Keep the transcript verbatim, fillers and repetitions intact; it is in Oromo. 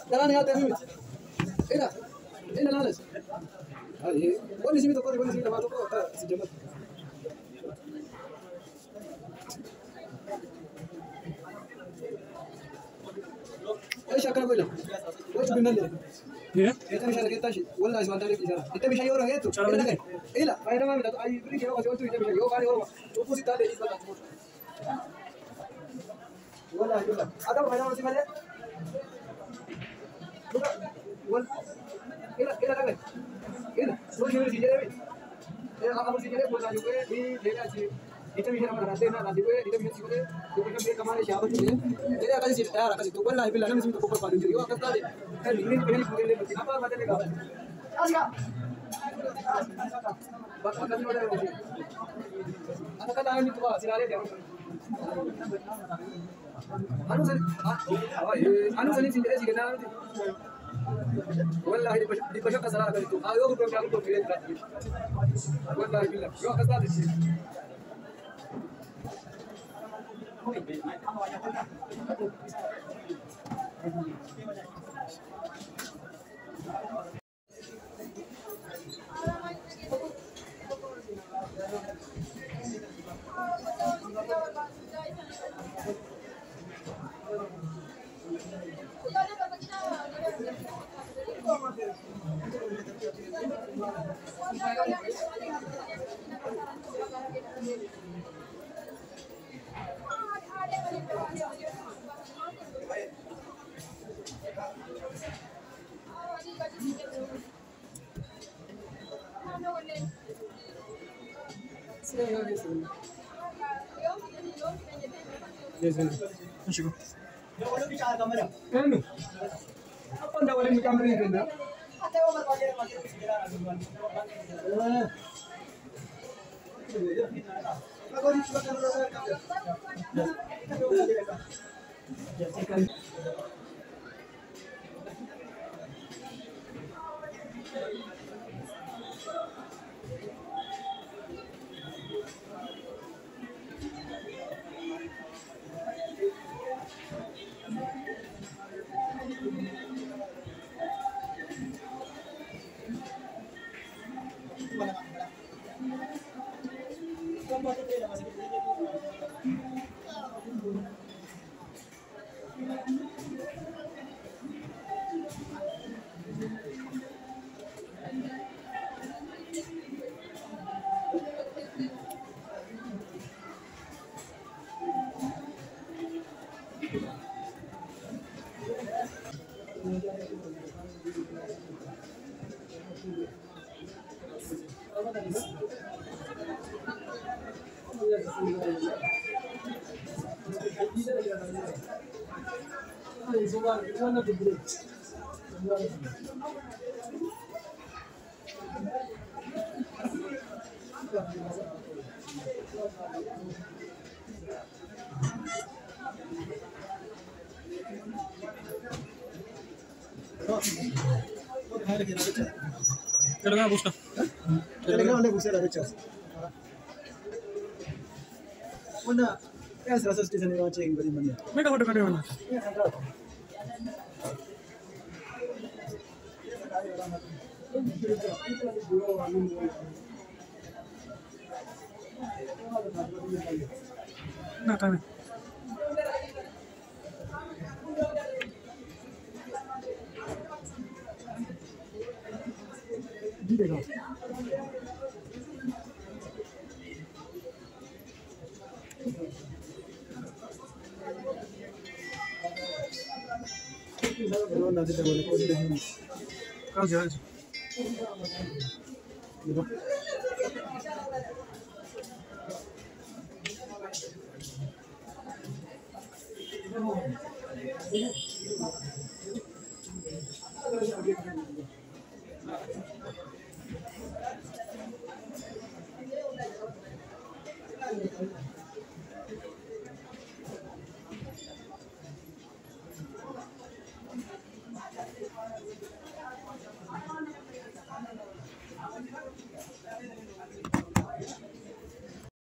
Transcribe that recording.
Dalam ni ada ni. Ina, ina lalas. Aye, boleh sini tu kau, boleh sini tu kau, tak sejauh. ايش اكل ولا؟ وش بنلي؟ ايه؟ انت مش هتلاقي تاشي ولا اسمع تاريخ كذا. انت مش هيورا هيتو. ايه لا، فايده ما بتاع اي بريك يا واسي انت مش هيورا يورا. وفوسي تاع ده اسمه ولا ولا. هذا فايده ما سمع له. ولا كده كده كده. كده. وش يوري سيجي ده؟ ايه انا سيجي ده بولا يوكي دي ده شيء. Itu bisa nama rasa na nanti gue, itu bisa sih gue, itu kan dia kemarin siapa tuh dia? Jadi akan sih ya, akan sih tuh wallahi bilang nama sih tuh kopar paling jadi, oh akan tadi, kan ini ini bukan lebih apa apa tadi kau? Aska, bapak kan juga ada sih. Anak kan tangan itu pak, silakan dia. Anu sih, anu sih sih jadi sih kenal. Wallahi di pasang kasar akan itu, ayo gue bilang aku tuh pilih tadi. Wallahi bilang, yo akan tadi sih. Masuk. Anu, apa anda boleh macam ni kan? Telegram busca. Telegram le puse la fecha. Una, es la station de noche en Guatemala. Mega foto kade wana. Na tame. Video. Pero nadie te vuelve con el Gracias. Mira.